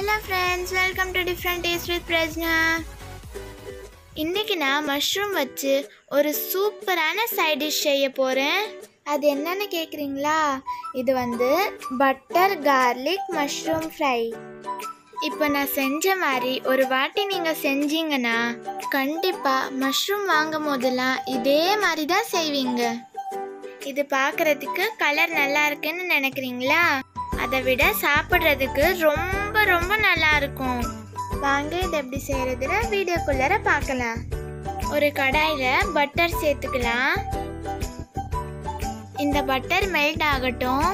Hello friends, welcome to Different Taste with Prajna. இன்னைக்கு நான் mushroom வச்சு ஒரு சூப்பரான சைட் டிஷ் செய்ய போகிறேன். அது என்னன்னு கேட்குறீங்களா? இது பட்டர் கார்லிக் மஷ்ரூம் ஃப்ரை. இப்போ நான் செஞ்ச மாதிரி ஒரு வாட்டி நீங்கள் செஞ்சீங்கன்னா கண்டிப்பாக மஷ்ரூம் வாங்கும் போதெல்லாம் இதே மாதிரி தான் செய்வீங்க. இது பார்க்குறதுக்கு கலர் நல்லா இருக்குன்னு நினைக்கிறீங்களா? அதை விட சாப்பிட்றதுக்கு ரொம்ப ரொம்ப நல்லா இருக்கும். வாங்க இதை எப்படி செய்யறதுன்னு வீடியோக்குள்ளார பார்க்கலாம். ஒரு கடாயில் பட்டர் சேர்த்துக்கலாம். இந்த பட்டர் மெல்ட் ஆகட்டும்.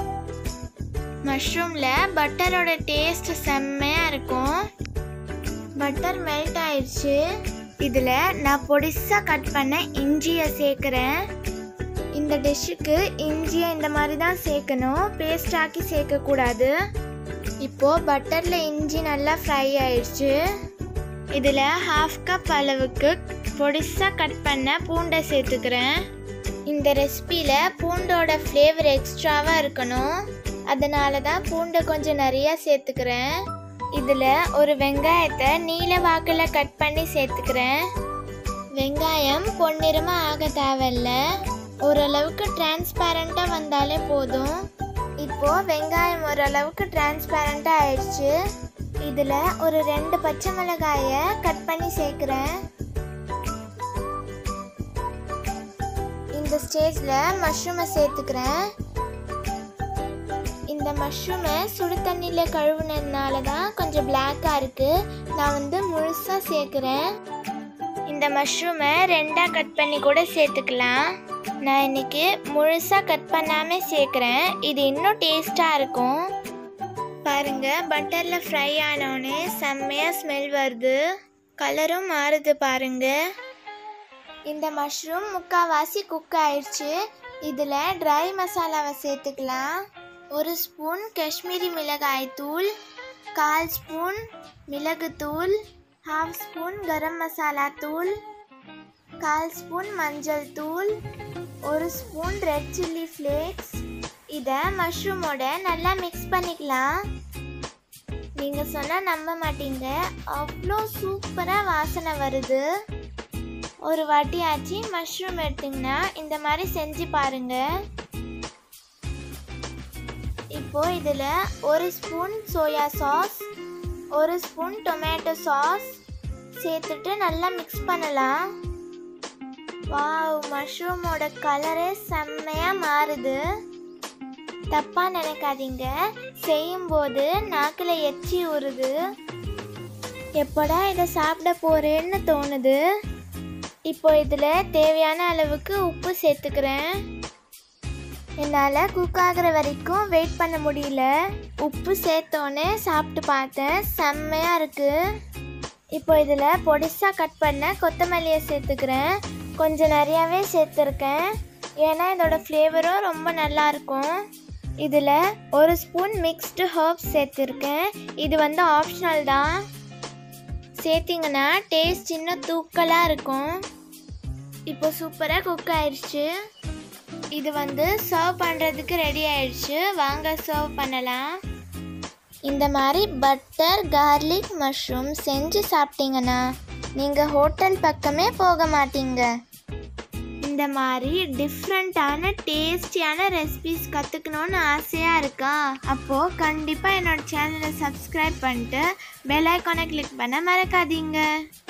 மஷ்ரூமில் பட்டரோட டேஸ்ட் செம்மையாக இருக்கும். பட்டர் மெல்ட் ஆயிடுச்சு. இதில் நான் பொடிசாக கட் பண்ண இஞ்சியை சேர்க்குறேன். இந்த டிஷ்ஷுக்கு இஞ்சியை இந்த மாதிரி தான் சேர்க்கணும், பேஸ்ட் ஆக்கி சேர்க்கக்கூடாது. இப்போது பட்டரில் இஞ்சி நல்லா ஃப்ரை ஆயிடுச்சு. இதில் 1/2 கப் அளவுக்கு பொடிசாக கட் பண்ண பூண்டை சேர்த்துக்கிறேன். இந்த ரெசிபியில் பூண்டோட ஃப்ளேவர் எக்ஸ்ட்ராவாக இருக்கணும், அதனால தான் பூண்டை கொஞ்சம் நிறையா சேர்த்துக்கிறேன். இதில் ஒரு வெங்காயத்தை நீல வாக்கில் கட் பண்ணி சேர்த்துக்கிறேன். வெங்காயம் பொன்னிறமாக ஆக தேவையில்ல, ஓரளவுக்கு டிரான்ஸ்பேரண்ட்டாக வந்தாலே போதும். இப்போது வெங்காயம் ஓரளவுக்கு டிரான்ஸ்பேரண்ட்டாக ஆயிடுச்சு. இதில் ஒரு 2 பச்சை மிளகாயை கட் பண்ணி சேர்க்குறேன். இந்த ஸ்டேஜில் மஷ்ரூமை சேர்த்துக்கிறேன். இந்த மஷ்ரூமை சுடு தண்ணியில் கழுவுனதுனால தான் கொஞ்சம் பிளாக்காக இருக்குது. நான் முழுசாக சேர்க்குறேன். இந்த மஷ்ரூமை 2ஆக கட் பண்ணி கூட சேர்த்துக்கலாம். நான் இன்னைக்கு முழுசாக கட் பண்ணாமல் சேர்க்குறேன், இது இன்னும் டேஸ்ட்டாக இருக்கும். பாருங்கள், பட்டரில் ஃப்ரை ஆனோடனே செம்மையாக ஸ்மெல் வருது, கலரும் மாறுது பாருங்கள். இந்த மஷ்ரூம் முக்கால்வாசி குக் ஆயிடுச்சு. இதில் ட்ரை மசாலாவை சேர்த்துக்கலாம். 1 ஸ்பூன் காஷ்மீரி மிளகாய் தூள், 1/4 ஸ்பூன் மிளகுத்தூள், 1/2 ஸ்பூன் கரம் மசாலா தூள், 1/4 ஸ்பூன் மஞ்சள் தூள், 1 ஸ்பூன் ரெட் சில்லி ஃப்ளேக்ஸ். இதை மஷ்ரூமோட நல்லா மிக்ஸ் பண்ணிக்கலாம். நீங்கள் சொன்னால் நம்ப மாட்டீங்க, அவ்வளோ சூப்பராக வாசனை வருது. ஒரு வாட்டி ஆச்சு மஷ்ரூம் எடுத்திங்கன்னா இந்த மாதிரி செஞ்சு பாருங்கள். இப்போது இதில் 1 spoon soya sauce, 1 spoon tomato sauce சேர்த்துட்டு நல்லா மிக்ஸ் பண்ணலாம். வாவ், மஷ்ரூமோட கலரே செம்மையாக மாறுது. தப்பாக நினைக்காதீங்க, செய்யும்போது நாக்கில் எச்சி ஊறுது. எப்படா இதை சாப்பிட போகிறேன்னு தோணுது. இப்போ இதில் தேவையான அளவுக்கு உப்பு சேர்த்துக்கிறேன். என்னால் குக் ஆகிற வரைக்கும் வெயிட் பண்ண முடியல. உப்பு சேர்த்தோன்னே சாப்பிட்டு பார்த்தேன், செம்மையாக இருக்குது. இப்போ இதில் பொடிசாக கட் பண்ண கொத்தமல்லியை சேர்த்துக்கிறேன். கொஞ்சம் நிறையாவே சேர்த்துருக்கேன், ஏன்னா இதோட ஃப்ளேவரும் ரொம்ப நல்லாயிருக்கும். இதில் 1 ஸ்பூன் மிக்ஸ்டு ஹர்ப்ஸ் சேர்த்துருக்கேன். இது ஆப்ஷனல் தான், சேர்த்திங்கன்னா டேஸ்ட் இன்னும் தூக்கலாக இருக்கும். இப்போ சூப்பராக குக் ஆயிடுச்சு. இது சர்வ் பண்ணுறதுக்கு ரெடி ஆயிடுச்சு. வாங்க சர்வ் பண்ணலாம். இந்த மாதிரி பட்டர் கார்லிக் மஷ்ரூம் செஞ்சு சாப்பிட்டீங்கன்னா நீங்கள் ஹோட்டல் பக்கமே போக மாட்டீங்க. இந்த மாதிரி டிஃப்ரெண்ட்டான டேஸ்டியான ரெசிபிஸ் கற்றுக்கணுன்னு ஆசையாக இருக்கா? அப்போது கண்டிப்பாக என்னோடய சேனலை சப்ஸ்கிரைப் பண்ணிட்டு பெல் ஐக்கானை கிளிக் பண்ண மறக்காதீங்க.